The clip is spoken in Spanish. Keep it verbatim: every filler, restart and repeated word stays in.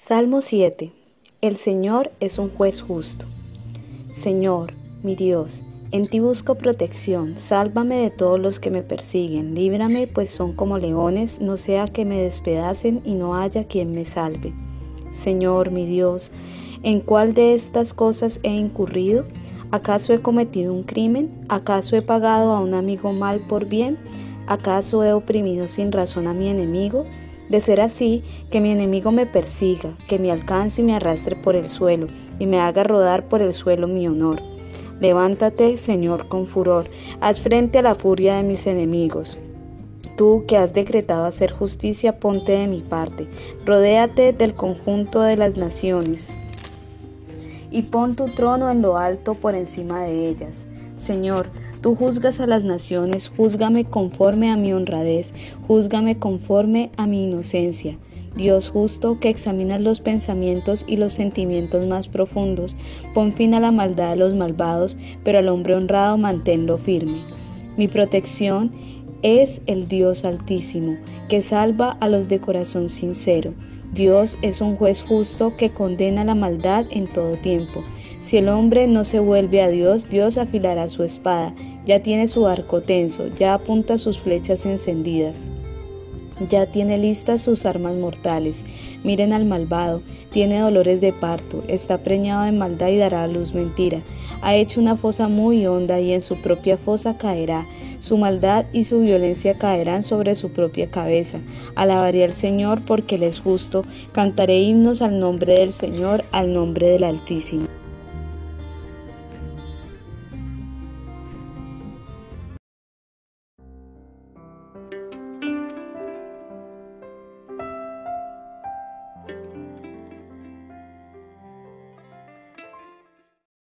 Salmo siete. El Señor es un juez justo. Señor, mi Dios, en ti busco protección, sálvame de todos los que me persiguen, líbrame, pues son como leones, no sea que me despedacen y no haya quien me salve. Señor, mi Dios, ¿en cuál de estas cosas he incurrido? ¿Acaso he cometido un crimen? ¿Acaso he pagado a un amigo mal por bien? ¿Acaso he oprimido sin razón a mi enemigo? De ser así, que mi enemigo me persiga, que me alcance y me arrastre por el suelo, y me haga rodar por el suelo mi honor. Levántate, Señor, con furor, haz frente a la furia de mis enemigos. Tú que has decretado hacer justicia, ponte de mi parte, rodéate del conjunto de las naciones, y pon tu trono en lo alto por encima de ellas. Señor, tú juzgas a las naciones, júzgame conforme a mi honradez, júzgame conforme a mi inocencia. Dios justo, que examinas los pensamientos y los sentimientos más profundos, pon fin a la maldad de los malvados, pero al hombre honrado manténlo firme. Mi protección es el Dios Altísimo, que salva a los de corazón sincero. Dios es un juez justo que condena la maldad en todo tiempo. Si el hombre no se vuelve a Dios, Dios afilará su espada, ya tiene su arco tenso, ya apunta sus flechas encendidas. Ya tiene listas sus armas mortales. Miren al malvado, tiene dolores de parto, está preñado de maldad y dará a luz mentira. Ha hecho una fosa muy honda y en su propia fosa caerá. Su maldad y su violencia caerán sobre su propia cabeza. Alabaré al Señor porque Él es justo. Cantaré himnos al nombre del Señor, al nombre del Altísimo.